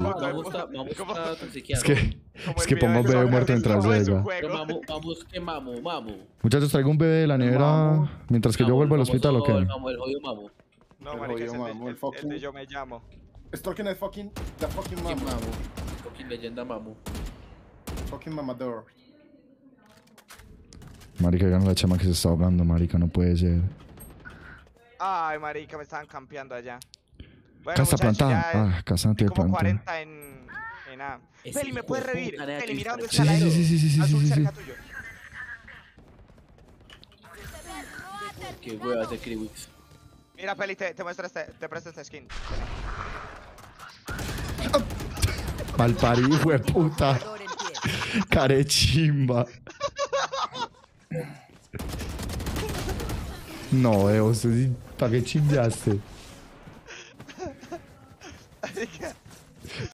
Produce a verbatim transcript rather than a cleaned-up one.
puta. Mamu está, Mamu ¿Cómo? está Es toxiqueado. que, Como es el que video pongo de bebé Soccer muerto Disco mientras de su llega. Pero juego. Mamu, Mamu es que Mamu, Mamu. Muchachos, traigo un bebé de la nevera Mamu. mientras que yo Mamu, vuelvo al el hospital, ¿o famoso- qué? El Mamu, el jodido Mamu. No, El marica, es jodido el, de- Mamu, el el- fucking- el de yo me llamo. Stalking es fucking. The fucking ¿Quién mama. Mamu? Fucking leyenda Mamu. Fucking mamador. Marica, gana la chama que se está ahogando, marica, no puede ser. Ay, marica, me estaban campeando allá. Bueno, Casa muchachos, plantada. ya Ah, casa hay como antiplantada. cuarenta en, en A. Ese Feli, ¿me hijo puedes de revivir? puta, nada, Feli, que mira dónde disparó. está la Sí, sí, sí, sí, sí, sí, azul sí, sí. cerca tuyo. Qué huevas de Kriwix. Mira, Feli, te, te muestro este, te presto este skin. Malparí, hijo de puta. Jugador en pie. Carechimba. No, eh, usted sí, ¿para qué chimbeaste?